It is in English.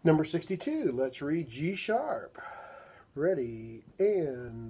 Number 62, let's read G sharp. Ready and